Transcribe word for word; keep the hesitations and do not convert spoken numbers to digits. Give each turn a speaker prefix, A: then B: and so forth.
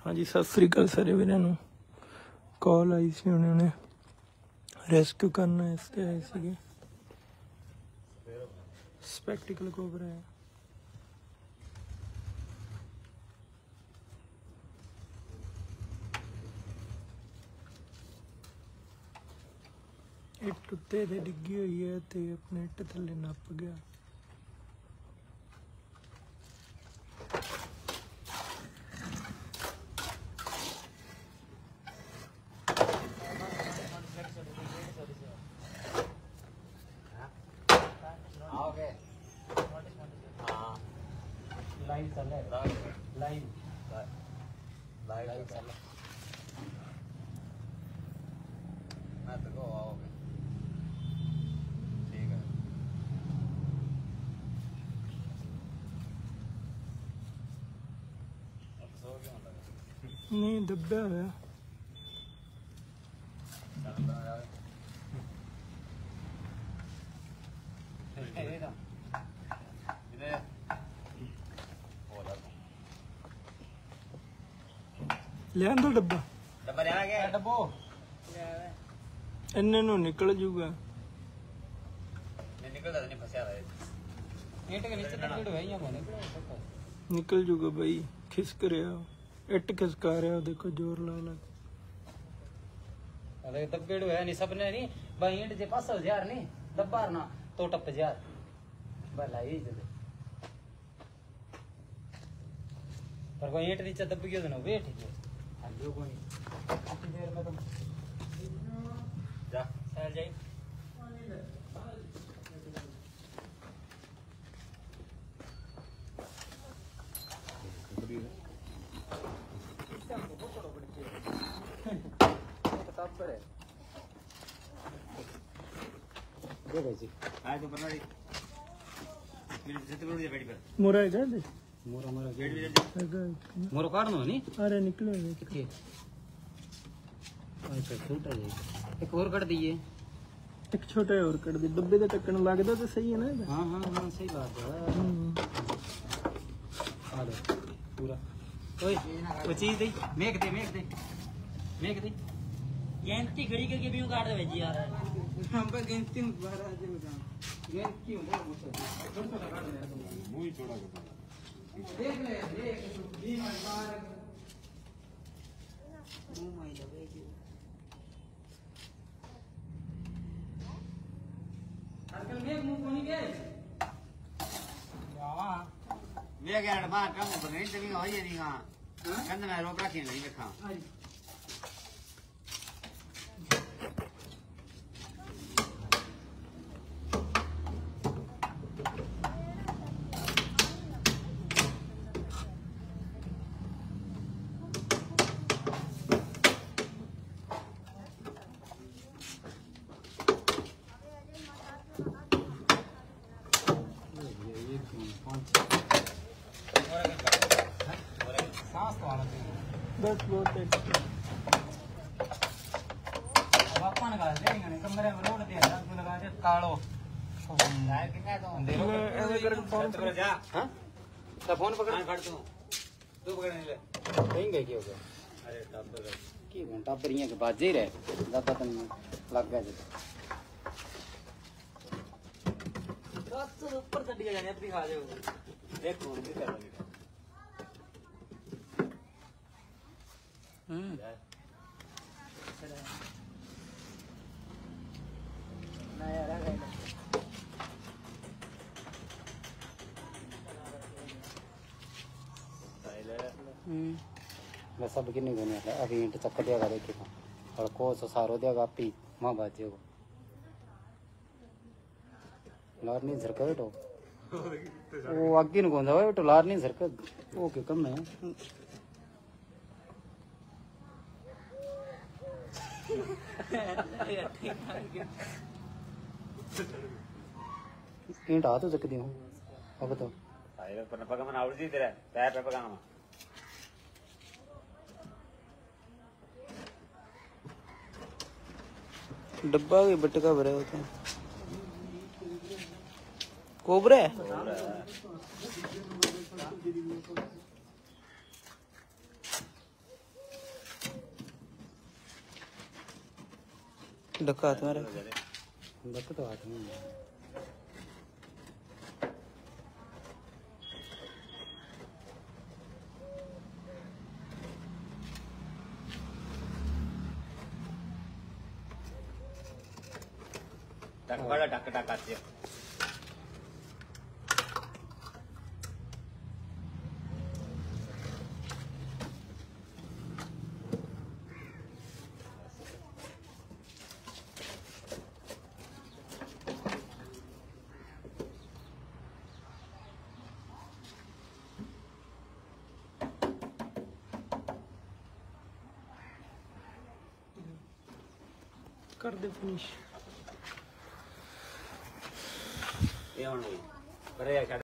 A: हाँ जी सत श्री अकाल सारे वीरां नूं। कॉल आई सी हुणे हुणे रेस्क्यू करना इसते आए सीगे। स्पेक्टिकल कोबरा है। इट उत्ते ते डिग्गी हुई है ते अपने इट थल्ले नप गया।
B: लाइव चल रहा है, लाइव लाइव चल रहा है। मैं तो को आओगे ठीक है। अब सो क्यों लगा?
A: नहीं दब्बा है। ले आंदो डब्बा
B: डब्बा ले आ गया डब्बो
A: इन्ने नु निकल जूगा।
B: नहीं निकलता नहीं फंसा रहा है। ईंट के नीचे तक है यहां निकल
A: निकल जूगा भाई। खिसक रहा इट खिसका रहा देखो जोर ला ला।
B: अरे दब्बेड़ो है नहीं सबने नहीं भाई ईंट जे पास हजार नहीं दब्बार ना तो टप हजार भला ही दे पर कोई ईंट नीचे दब गयो ना वेट है जो कोई कितनी देर में तुम जा चल जाई किताब पर है दे भाई जी आए तो बना दी मेरे से तो बैठ पर
A: मोरा है दे
B: मोरा मोरा गेट मोरो काटनो नहीं
A: अरे निकले
B: कितने अच्छा छोटा है एक और कर दिए
A: एक छोटा और कर दे डब्बे दा टक्कन लगदा तो सही है ना।
B: हां हां हां सही बात है। आ ले पूरा ओए वो चीज दे मेक दे मेक दे मेक दे गेंती घड़ी करके भी काट दे भाई यार हम पे गेंती बारह दे गेंती हो बहुत छोटा काट दे मुंह ही छोड़ा कर देख ले देख भी मार मुंह माई दबे जी आजकल मेघ मुंह कोनी के वाह मेघ यार बाहर काम पर नहीं चली हो ये नहीं हां कंद में रोक रखी नहीं देखा
A: बस बहुत है।
B: बापा ने कहा देंगे नहीं कमरे में रोड दिया तू लगा दे कालो लाइट कितना तो अंधेरे में
A: ऐसे करके फोन
B: कर जा हां तो फोन पकड़ मैं काट दूं तू पकड़ नहीं ले कहेंगे क्या हो गया अरे टब्बर की घंटा पर यहां के बाजे ही रहे ज्यादा तो लग गया रात से ऊपर चढ़ गया जाने अपनी खा जाओ देख कौन भी कर लगे हम्म ना यार आ गए हम्म मैं सब किन्नी गने है अभी ईंट चक्कर दिया करे कि और को सो सारो देगा पी मां बाजे को लार नहीं झरका बेटो वो आगे न गोंदा बेटो लार नहीं झरका ओके कम है ईंट आ तो सकती हूँ अब तो
C: साइड पर पका मन आवड़ दी तेरा पैर पे पकाना
A: डब्बा के बटका भरे होते हैं कोबरा है।
B: धक्का हाथ मारे धक्का तो हाथ में
C: टक बड़ा टक टक आती है
A: कर दे फिनिश
C: ये होना पर यार